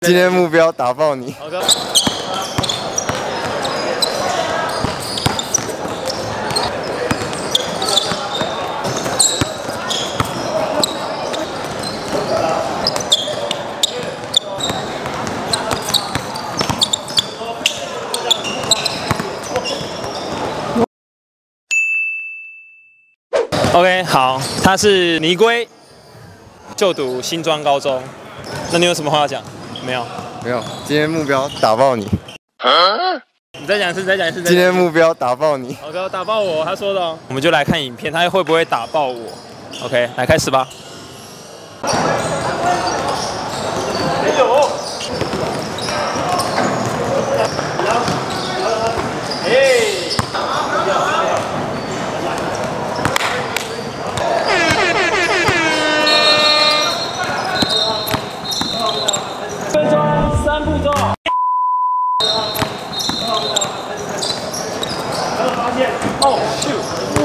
今天目标打爆你。 好的。OK， 好，他是尼龟，就读新庄高中。那你有什么话要讲？没有， 没有。今天目标打爆你。 你再讲一次，再讲一次。 今天目标打爆你。 好的，打爆我，他说的哦。我们就来看影片，他会不会打爆我 ？OK， 来开始吧。没有。哦，咻！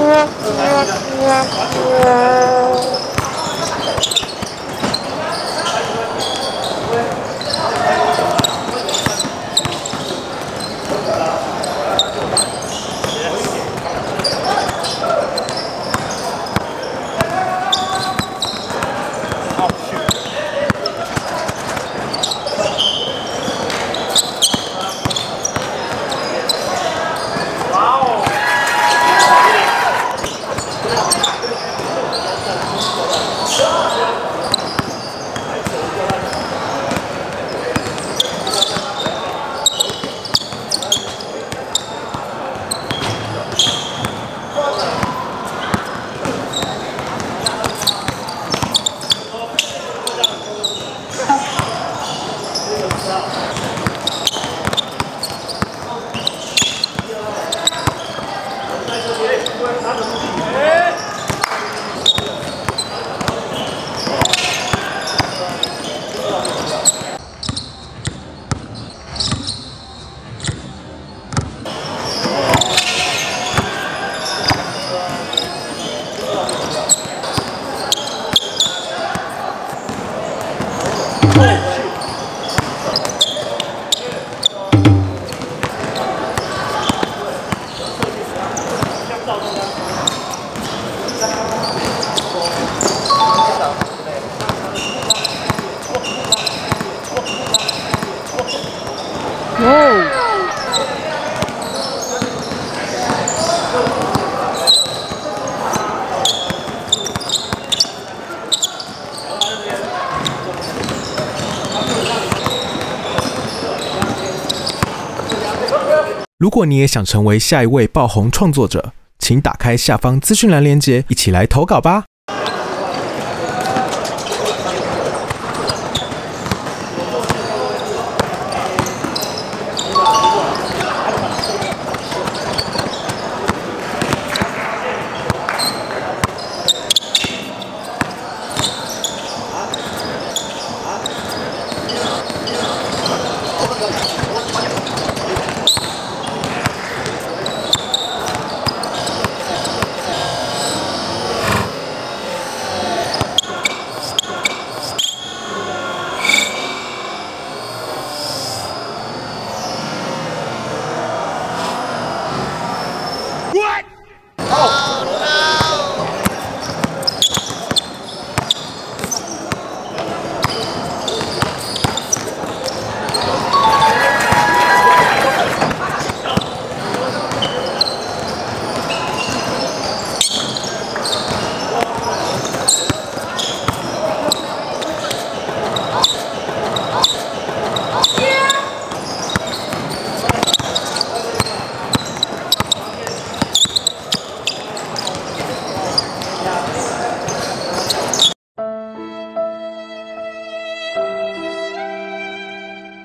如果你也想成为下一位爆红创作者，请打开下方资讯栏连结，一起来投稿吧。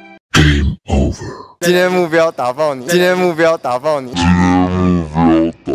今天目标打爆你。今天目标打爆你。今天目标打